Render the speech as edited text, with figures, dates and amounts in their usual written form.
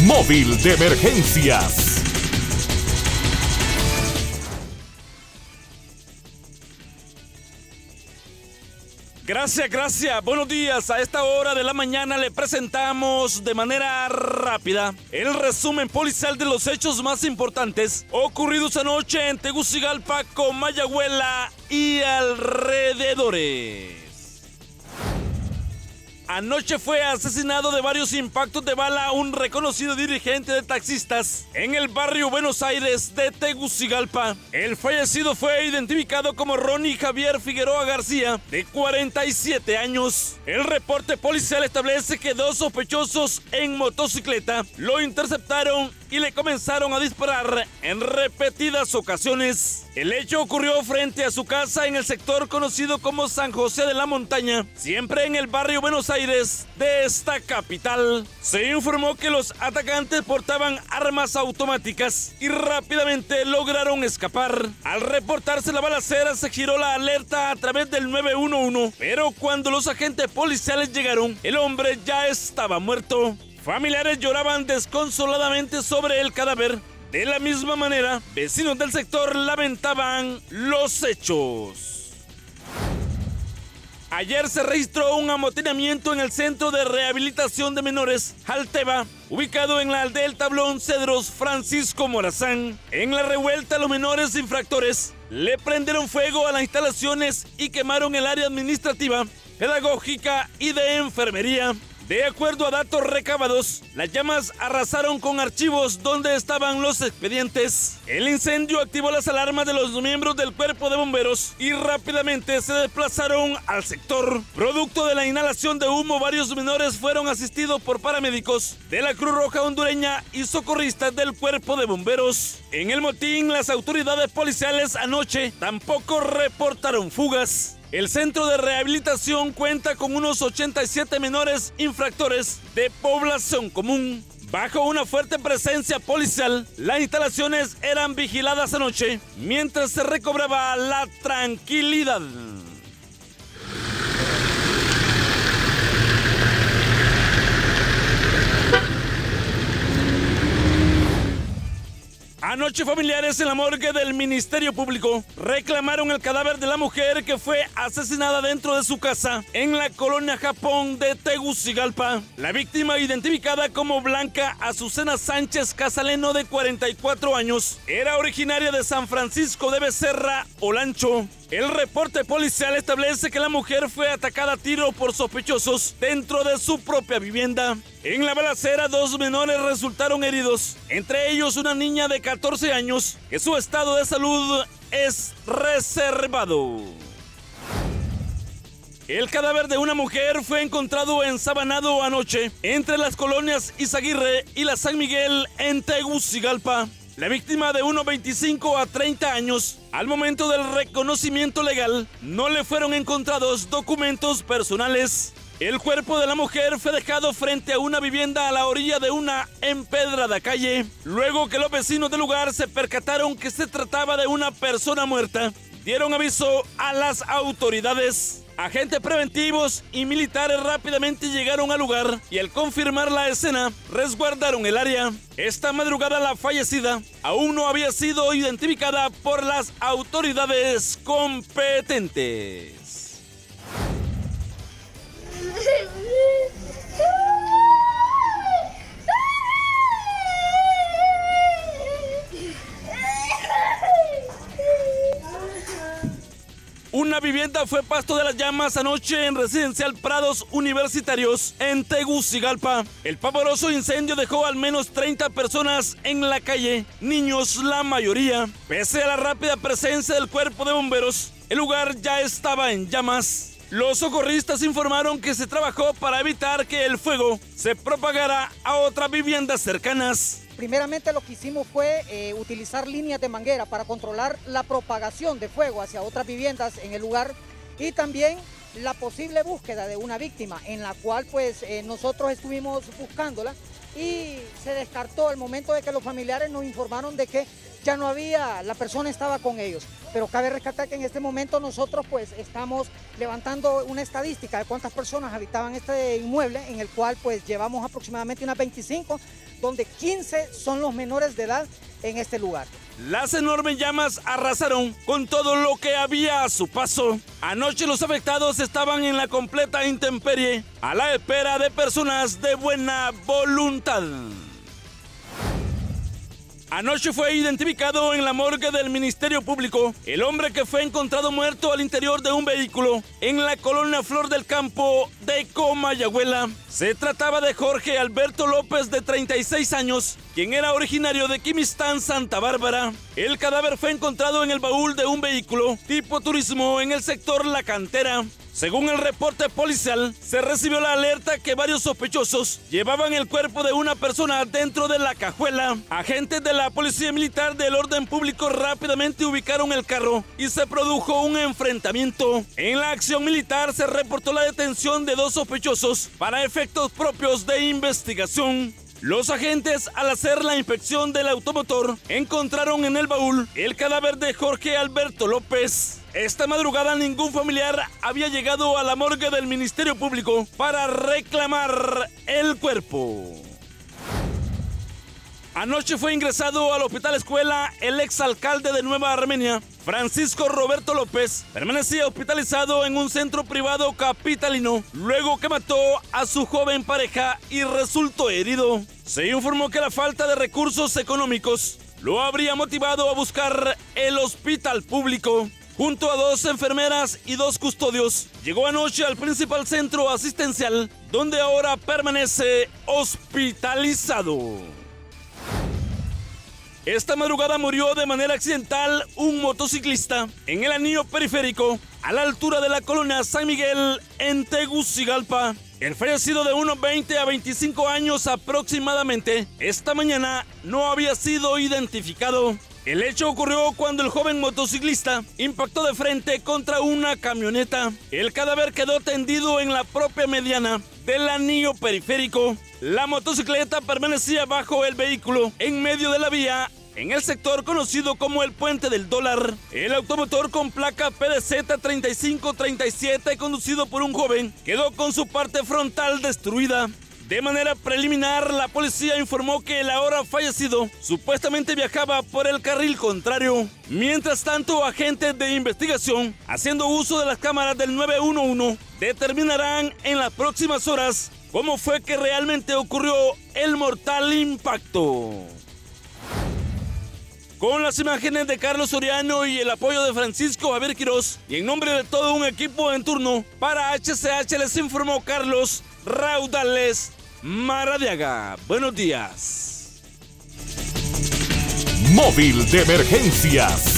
Móvil de emergencias. Gracias. Buenos días. A esta hora de la mañana le presentamos de manera rápida el resumen policial de los hechos más importantes ocurridos anoche en Tegucigalpa, Comayagüela y alrededores. Anoche fue asesinado de varios impactos de bala un reconocido dirigente de taxistas en el barrio Buenos Aires de Tegucigalpa. El fallecido fue identificado como Ronnie Javier Figueroa García, de 47 años. El reporte policial establece que dos sospechosos en motocicleta lo interceptaron y le comenzaron a disparar en repetidas ocasiones. El hecho ocurrió frente a su casa en el sector conocido como San José de la Montaña, siempre en el barrio Buenos Aires de esta capital. Se informó que los atacantes portaban armas automáticas y rápidamente lograron escapar. Al reportarse la balacera se giró la alerta a través del 911, pero cuando los agentes policiales llegaron, el hombre ya estaba muerto. Familiares lloraban desconsoladamente sobre el cadáver. De la misma manera, vecinos del sector lamentaban los hechos. Ayer se registró un amotinamiento en el Centro de Rehabilitación de Menores, Jalteva, ubicado en la aldea del Tablón Cedros Francisco Morazán. En la revuelta, los menores infractores le prendieron fuego a las instalaciones y quemaron el área administrativa, pedagógica y de enfermería. De acuerdo a datos recabados, las llamas arrasaron con archivos donde estaban los expedientes. El incendio activó las alarmas de los miembros del cuerpo de bomberos y rápidamente se desplazaron al sector. Producto de la inhalación de humo, varios menores fueron asistidos por paramédicos de la Cruz Roja hondureña y socorristas del cuerpo de bomberos. En el motín, las autoridades policiales anoche tampoco reportaron fugas. El centro de rehabilitación cuenta con unos 87 menores infractores de población común. Bajo una fuerte presencia policial, las instalaciones eran vigiladas anoche mientras se recobraba la tranquilidad. Anoche, familiares en la morgue del Ministerio Público reclamaron el cadáver de la mujer que fue asesinada dentro de su casa en la colonia Japón de Tegucigalpa. La víctima, identificada como Blanca Azucena Sánchez Casaleno, de 44 años, era originaria de San Francisco de Becerra, Olancho. El reporte policial establece que la mujer fue atacada a tiro por sospechosos dentro de su propia vivienda. En la balacera, dos menores resultaron heridos, entre ellos una niña de 14 años, que su estado de salud es reservado. El cadáver de una mujer fue encontrado ensabanado anoche entre las colonias Izaguirre y la San Miguel en Tegucigalpa. La víctima, de unos 25 a 30 años, al momento del reconocimiento legal, no le fueron encontrados documentos personales. El cuerpo de la mujer fue dejado frente a una vivienda a la orilla de una empedrada calle. Luego que los vecinos del lugar se percataron que se trataba de una persona muerta, dieron aviso a las autoridades. Agentes preventivos y militares rápidamente llegaron al lugar y, al confirmar la escena, resguardaron el área. Esta madrugada, la fallecida aún no había sido identificada por las autoridades competentes. Una vivienda fue pasto de las llamas anoche en Residencial Prados Universitarios en Tegucigalpa. El pavoroso incendio dejó al menos 30 personas en la calle, niños la mayoría. Pese a la rápida presencia del cuerpo de bomberos, el lugar ya estaba en llamas. Los socorristas informaron que se trabajó para evitar que el fuego se propagara a otras viviendas cercanas. Primeramente, lo que hicimos fue utilizar líneas de manguera para controlar la propagación de fuego hacia otras viviendas en el lugar, y también la posible búsqueda de una víctima, en la cual pues nosotros estuvimos buscándola y se descartó al momento de que los familiares nos informaron de que ya no había, la persona estaba con ellos. Pero cabe rescatar que en este momento nosotros pues estamos levantando una estadística de cuántas personas habitaban este inmueble, en el cual pues llevamos aproximadamente unas 25, donde 15 son los menores de edad en este lugar. Las enormes llamas arrasaron con todo lo que había a su paso. Anoche los afectados estaban en la completa intemperie, a la espera de personas de buena voluntad. Anoche fue identificado en la morgue del Ministerio Público el hombre que fue encontrado muerto al interior de un vehículo en la colonia Flor del Campo de Comayagüela. Se trataba de Jorge Alberto López, de 36 años, quien era originario de Quimistán, Santa Bárbara. El cadáver fue encontrado en el baúl de un vehículo tipo turismo en el sector La Cantera. Según el reporte policial, se recibió la alerta que varios sospechosos llevaban el cuerpo de una persona dentro de la cajuela. Agentes de la Policía Militar del Orden Público rápidamente ubicaron el carro y se produjo un enfrentamiento. En la acción militar se reportó la detención de 2 sospechosos para efectos propios de investigación. Los agentes, al hacer la inspección del automotor, encontraron en el baúl el cadáver de Jorge Alberto López. Esta madrugada ningún familiar había llegado a la morgue del Ministerio Público para reclamar el cuerpo. Anoche fue ingresado al Hospital Escuela el exalcalde de Nueva Armenia, Francisco Roberto López. Permanecía hospitalizado en un centro privado capitalino luego que mató a su joven pareja y resultó herido. Se informó que la falta de recursos económicos lo habría motivado a buscar el hospital público. Junto a 2 enfermeras y 2 custodios, llegó anoche al principal centro asistencial, donde ahora permanece hospitalizado. Esta madrugada murió de manera accidental un motociclista en el anillo periférico, a la altura de la colonia San Miguel, en Tegucigalpa. El fallecido, de unos 20 a 25 años aproximadamente, esta mañana no había sido identificado. El hecho ocurrió cuando el joven motociclista impactó de frente contra una camioneta. El cadáver quedó tendido en la propia mediana del anillo periférico. La motocicleta permanecía bajo el vehículo en medio de la vía, en el sector conocido como el Puente del Dólar. El automotor, con placa PDZ 3537, conducido por un joven, quedó con su parte frontal destruida. De manera preliminar, la policía informó que el ahora fallecido supuestamente viajaba por el carril contrario. Mientras tanto, agentes de investigación, haciendo uso de las cámaras del 911, determinarán en las próximas horas cómo fue que realmente ocurrió el mortal impacto. Con las imágenes de Carlos Soriano y el apoyo de Francisco Javier Quirós, y en nombre de todo un equipo en turno, para HCH les informó Carlos Raudales Maradiaga. Buenos días. Móvil de emergencias.